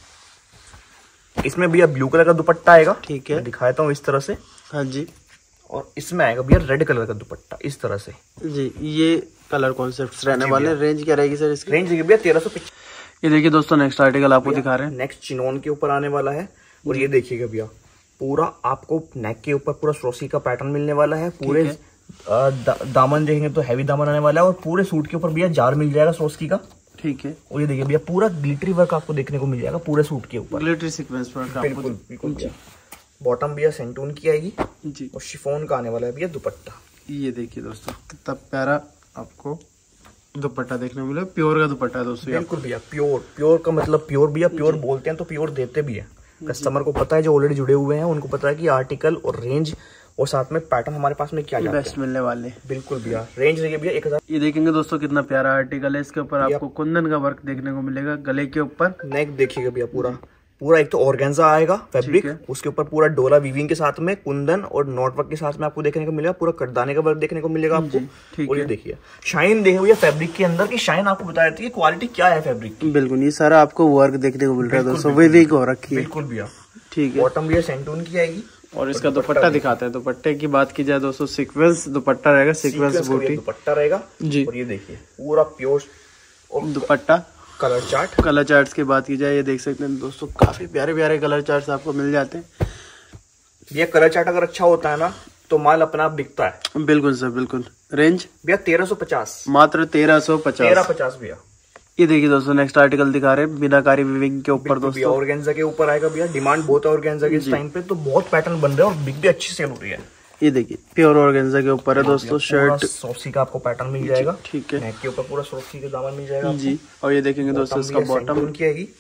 इसमें भैया ब्लू कलर का दुपट्टा आएगा। ठीक है, दिखाता हूँ इस तरह से। हाँ जी। और इसमें आएगा भैया रेड कलर का दुपट्टा इस तरह से जी। ये कलर कॉन्सेप्ट रहने वाले। रेंज क्या रहेगी सर इसकी? रेंज भैया तेरह सौ पचास। ये देखिए दोस्तों नेक्स्ट आर्टिकल आपको दिखा रहे हैं। नेक्स्ट चिनोन के ऊपर आने वाला है। और ये देखिएगा भैया पूरा आपको नेक के ऊपर पूरा स्रोसी का पैटर्न मिलने वाला है। पूरे दा, दामन देखेंगे तो हैवी दामन आने वाला है। और पूरे सूट के ऊपर भैया जार मिल जाएगा स्रोसी का। ठीक है। और ये देखिए भैया पूरा ग्लिटरी वर्क आपको देखने को मिल जाएगा पूरे सूट के ऊपर। ग्लिटरी सीक्वेंस वर्क बिल्कुल बिल्कुल। बॉटम भैया सेंटून की आएगी जी। और शिफॉन का आने वाला है भैया दुपट्टा। ये देखिए दोस्तों कितना प्यारा आपको दुपट्टा देखने को मिला। प्योर का दुपट्टा है दोस्तों। बिल्कुल भैया प्योर। प्योर का मतलब प्योर भैया, प्योर बोलते हैं तो प्योर देते भी है। कस्टमर को पता है, जो ऑलरेडी जुड़े हुए हैं उनको पता है कि आर्टिकल और रेंज और साथ में पैटर्न हमारे पास में क्या बेस्ट मिलने वाले। बिल्कुल भैया। रेंज देखिए भैया एक हजार। ये देखेंगे दोस्तों कितना प्यारा आर्टिकल है। इसके ऊपर आपको कुंदन का वर्क देखने को मिलेगा गले के ऊपर। नेक देखिएगा भैया पूरा पूरा एक तो ऑर्गेन्जा आएगा फैब्रिक, उसके ऊपर पूरा डोला वीविंग के साथ में कुंदन और नॉट वर्क के साथ में आपको देखने को मिलेगा। पूरा करदाने का वर्क देखने को मिलेगा आपको। और ये देखिए शाइन देखिए भैया फैब्रिक के अंदर की शाइन आपको बता देती है क्वालिटी क्या है फैब्रिक की। बिल्कुल, ये सारा आपको वर्क देखने को मिल रहा है दोस्तों, वीविंग हो रखी है। बिल्कुल भैया ठीक है। बॉटम भैया सेंटून की आएगी। और इसका दुपट्टा दिखाते हैं। दुपट्टे की बात की जाए दोस्तों, सीक्वेंस दुपट्टा रहेगा, सीक्वेंस बूटी दुपट्टा रहेगा जी। और ये देखिए पूरा pure dupatta. Colour chart colour charts की बात की जाए, ये देख सकते हैं दोस्तों काफी प्यारे प्यारे कलर चार्ट्स आपको मिल जाते हैं। ये कलर चार्ट अगर अच्छा होता है ना तो माल अपना आप बिकता है। बिल्कुल सर बिल्कुल। रेंज भैया तेरह सौ पचास, मात्र तेरह सौ पचास तेरह पचास भैया। ये देखिए दोस्तों नेक्स्ट आर्टिकल दिखा रहे हैं बिनाकारी वीविंग के ऊपर दोस्तों। ऑर्गेन्जा के ऊपर आएगा भैया। डिमांड बहुत है ऑर्गेन्जा के इस टाइम पे, तो बहुत पैटर्न बन रहे हैं और बिक भी अच्छी सेल हो रही है। ये देखिए प्योर ऑर्गेन्जा के ऊपर है दोस्तों। शर्ट सोसी का आपको पैटर्न मिल जाएगा। ठीक है। नेक के ऊपर पूरा सोसी का दामन मिल जाएगा जी। और ये देखेंगे दोस्तों इसका बॉटम की आएगी।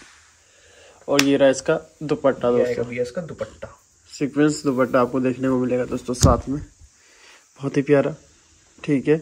और ये रहा इसका दुपट्टा दोस्तों। भैया इसका दुपट्टा सीक्वेंस दुपट्टा आपको देखने को मिलेगा दोस्तों साथ में, बहुत ही प्यारा। ठीक है।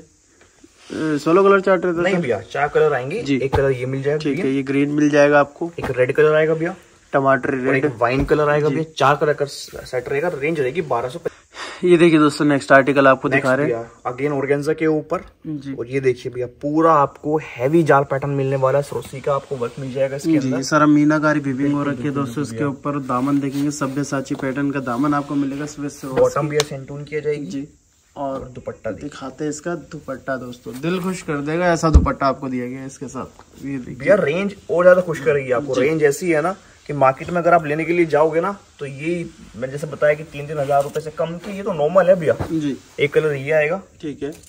सोलो कलर चार्ट रहता है? नहीं भैया चार कलर आएंगे जी। एक कलर ये मिल जाएगा। ठीक है। ये ग्रीन मिल जाएगा आपको। एक रेड कलर आएगा भैया, टमाटर रेड, एक वाइन कलर आएगा भैया। चार कलर का सेट रहेगा। रेंज रहेगी बारह सौ। ये देखिए दोस्तों नेक्स्ट आर्टिकल आपको दिखा रहे हैं अगेन ऑर्गेन्जा के ऊपर। और ये देखिए भैया पूरा आपको हैवी जाल पैटर्न मिलने वाला है। सरोसी का आपको वर्क मिल जाएगा इसके अंदर। ये सारा मीनाकारी वीविंग हो रखी है दोस्तों इसके ऊपर। दामन देखेंगे सभ्यसाची पैटर्न का दामन आपको मिलेगा। बॉटम भैया सेंटून किया जाएगी जी। और दुपट्टा दिखाते हैं इसका दुपट्टा दोस्तों, दिल खुश कर देगा ऐसा दुपट्टा आपको दिया गया इसके साथ। ये भैया रेंज और ज्यादा खुश करेगी आपको। रेंज ऐसी है ना कि मार्केट में अगर आप लेने के लिए जाओगे ना तो ये मैं जैसे बताया कि तीन तीन हजार रुपए से कम की ये तो नॉर्मल है भैया जी। एक कलर ये आएगा। ठीक है।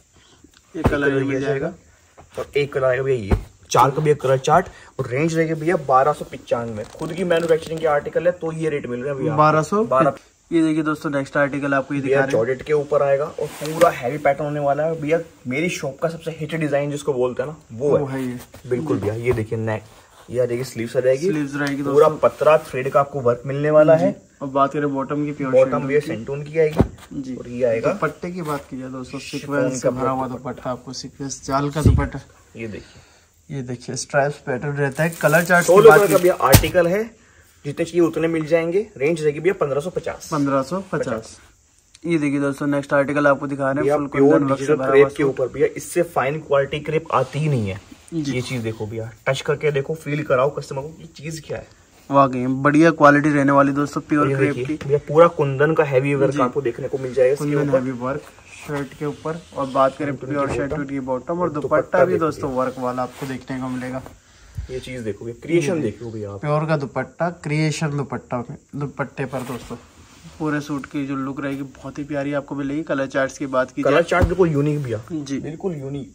एक कलर ये जाएगा और एक कलर आएगा भैया ये। चार का भी एक कलर चार्ट। और रेंज रहेगी भैया बारह सौ पिचानवे। खुद की मैन्युफैक्चरिंग के आर्टिकल है तो ये रेट मिल रहा है भैया बारह सौ बारह। ये देखिए दोस्तों नेक्स्ट आर्टिकल आपको ये दिखा रहे हैं। जॉर्जेट के ऊपर आएगा और पूरा हैवी पैटर्न होने वाला है भैया। मेरी शॉप का सबसे हिट डिजाइन जिसको बोलते हैं ना वो है, है ये। बिल्कुल भैया। ये देखिए नेक, ये देखिए स्लीव्स आ जाएगी। स्लीव्स रहेगी पूरा पतरा थ्रेड का आपको वर्क मिलने वाला है। और बात करें बॉटम की, प्योर बॉटम भैया सेंटून की आएगी जी। और ये आएगा दुपट्टे की बात की जाए दोस्तों, सीक्वेंस से भरा हुआ दुपट्टा आपको, सीक्वेंस जाल का दुपट्टा। ये देखिए ये देखिए स्ट्राइप्स पैटर्न रहता है। कलर चार्ट सोलह कलर का भैया आर्टिकल है। जितने चाहिए उतने मिल जाएंगे। रेंज रहेगी भैया पंद्रह सौ पचास, पंद्रह सौ पचास। ये देखिए दोस्तों नेक्स्ट आर्टिकल आपको दिखा रहे हैं फुल प्योर डिजिटल क्रेप के ऊपर भैया। इससे फाइन क्वालिटी क्रेप आती ही नहीं है। ये चीज देखो भैया, टच करके देखो, फील कराओ कस्टमर को ये चीज क्या है। वाकई बढ़िया क्वालिटी रहने वाली दोस्तों प्योर क्रेप की भैया। पूरा कुंदन का हैवी वर्क आपको देखने को मिल जाएगा। कुंदन हैवी वर्क शर्ट के ऊपर। और बात करें प्योर शर्ट की बॉटम और दुपट्टा भी दोस्तों वर्क वाला आपको देखने को मिलेगा। ये चीज देखो भैया, क्रिएशन देखो भैया, प्योर का दुपट्टा, क्रिएशन दुपट्टा दुपट्टे पर दोस्तों पूरे सूट की जो लुक रहेगी बहुत ही प्यारी आपको मिलेगी। कलर चार्ट्स की बात की, कलर चार्ट बिल्कुल यूनिक भैया जी, बिल्कुल यूनिक।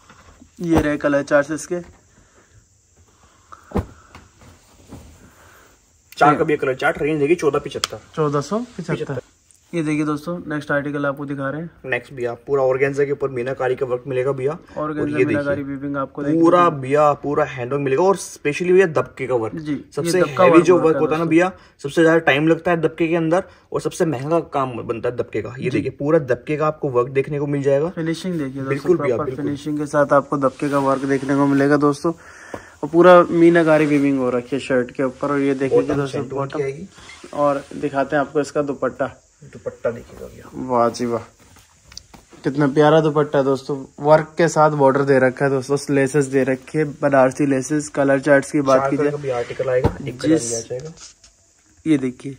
ये रहे कलर चार्ट्स इसके। चार का भी कलर चार्ट। रेंज देगी चौदह पिछहत्तर, चौदह सौ पिछहत्तर। ये देखिए दोस्तों नेक्स्ट आर्टिकल आपको दिखा रहे हैं। नेक्स्ट भैया पूरा ऑर्गेन्जा के ऊपर मीनाकारी का वर्क मिलेगा भैया। ऑर्गेन्जा मीनाकारी वीविंग आपको पूरा भैया पूरा हैंडवर्क मिलेगा और स्पेशली भैया दबके का वर्क जी। सबसे हैवी जो वर्क होता है ना भैया, सबसे ज्यादा टाइम लगता है दबके के अंदर और सबसे महंगा काम बनता है दबके का। ये देखिए पूरा दबके का आपको वर्क देखने को मिल जाएगा। फिनिशिंग देखिए बिल्कुल भैया, फिनिशिंग के साथ आपको दबके का वर्क देखने को मिलेगा दोस्तों। और पूरा मीनाकारी वीविंग हो रखी है शर्ट के ऊपर। और ये देखिए दोस्तों बॉटम, और दिखाते हैं आपको इसका दुपट्टा। दुपट्टा देखिएगा भैया, वाह जी वाह, कितना प्यारा दुपट्टा है दोस्तों। वर्क के साथ बॉर्डर दे रखा है दोस्तों, लेसेस दे रखे हैं बनारसी लेसेस। कलर चार्ट्स की बात की जाए, आर्टिकल आएगा एक कलर आ जाएगा। ये देखिए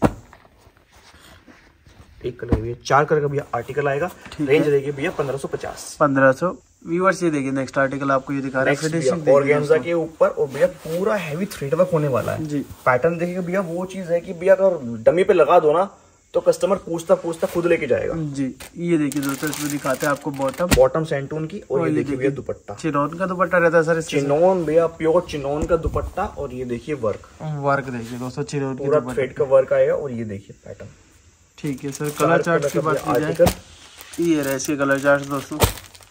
एक कलर भैया, चार कलर का भैया आर्टिकल आएगा। रेंज रहेगी भैया पंद्रह सौ पचास पंद्रह सौ व्यूअर्स। ये देखिए नेक्स्ट आर्टिकल आपको ये दिखा रहा है फिनिशिंग ऑर्गेन्जा के ऊपर। और भैया पूरा हैवी थ्रेड वर्क होने वाला है जी। पैटर्न देखिएगा भैया, वो चीज है कि भैया अगर डमी पे लगा दो ना तो कस्टमर पूछता पूछता खुद लेके जाएगा जी। ये देखिए दोस्तों इसमें दिखाते हैं आपको बॉटम बॉटम सेंटून की। और ये देखिए भैया दुपट्टा, चिनोन का दुपट्टा रहता है सर, चिनोन भैया प्योर चिनोन का दुपट्टा। और ये देखिए वर्क वर्क देखिए दोस्तों, चिनोन पूरा थ्रेड का वर्क आएगा। और ये देखिए पैटर्न, ठीक है सर। कलर चार्ट की बात की जाए, ये रहे इसके कलर चार्ट दोस्तों।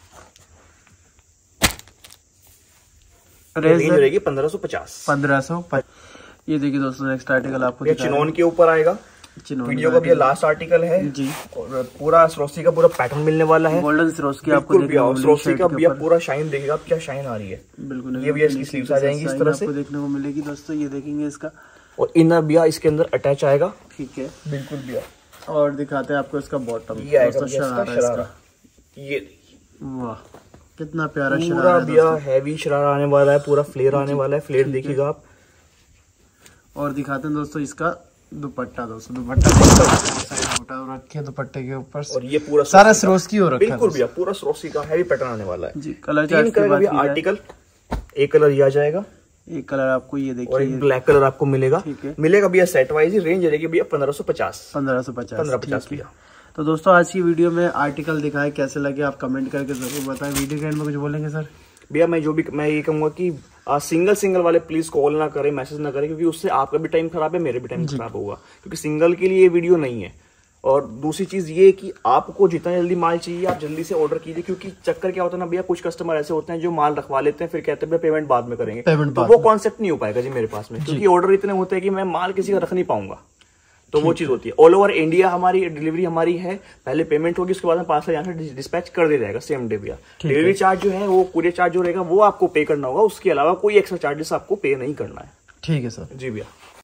रेंज रहेगी पंद्रह सौ पचास पंद्रह सौ। ये देखिए दोस्तों नेक्स्ट आर्टिकल आपको चिनोन के ऊपर आएगा। वीडियो का भी लास्ट आर्टिकल है जी। और पूरा सरोस्की का पूरा पैटर्न मिलने वाला है, गोल्डन सरोस्की आपको सरोस्की का भैया पूरा शाइन देखिएगा आप, क्या शाइन आ रही है बिल्कुल। ये भैया इसकी स्लीव्स आ जाएंगी इस तरह से देखने को मिलेगी दोस्तों। ये देखेंगे इसका, और इनर भैया इसके अंदर अटैच आएगा, ठीक है बिल्कुल भैया। और दिखाते हैं आपको इसका बॉटम, ये आएगा शरारा। ये वाह कितना प्यारा पूरा भैया हैवी शरारा आने वाला है, पूरा फ्लेयर आने वाला है। फ्लेयर देखिएगा आप। और दिखाते हैं दोस्तों इसका दुपट्टा दोस्तों। दुपट्टा रखे दुपट्टे के ऊपर, और ये पूरा सारा सरोस्की हो रखा है बिल्कुल भैया, पूरा सरोस्की का हैवी पैटर्न आने वाला है जी। कलर चार्ट की बात की जाए, आर्टिकल एक कलर ये आ जाएगा, एक कलर आपको ये देखिए, और एक ब्लैक कलर आपको मिलेगा। ठीक है, मिलेगा भैया सेट वाइज ही। रेंज रहेगी भैया पंद्रह सौ पचास पंद्रह सौ पचास पंद्रह पचास भैया। तो दोस्तों आज की वीडियो में आर्टिकल दिखाए, कैसे लगे आप कमेंट करके जरूर बताएं। वीडियो के एंड में कुछ बोलेंगे सर? भैया मैं जो भी मैं ये कहूंगा कि आ, सिंगल सिंगल वाले प्लीज कॉल ना करें, मैसेज ना करें, क्योंकि उससे आपका भी टाइम खराब है, मेरे भी टाइम खराब होगा, क्योंकि सिंगल के लिए ये वीडियो नहीं है। और दूसरी चीज ये कि आपको जितना जल्दी माल चाहिए आप जल्दी से ऑर्डर कीजिए, क्योंकि चक्कर क्या होता है ना भैया, कुछ कस्टमर ऐसे होते हैं जो माल रखवा लेते हैं फिर कहते हैं पेमेंट बाद में करेंगे, तो वो कॉन्सेप्ट नहीं हो पाएगा जी मेरे पास में, क्योंकि ऑर्डर इतने होते हैं कि मैं माल किसी का रख नहीं पाऊंगा। तो वो चीज होती है। ऑल ओवर इंडिया हमारी डिलीवरी हमारी है, पहले पेमेंट होगी उसके बाद में पार्सल यहाँ से डिस्पैच कर दिया जाएगा सेम डे भैया। डिलीवरी चार्ज जो है वो कुरियर चार्ज जो रहेगा वो आपको पे करना होगा, उसके अलावा कोई एक्स्ट्रा चार्जेस आपको पे नहीं करना है। ठीक है सर। जी भैया।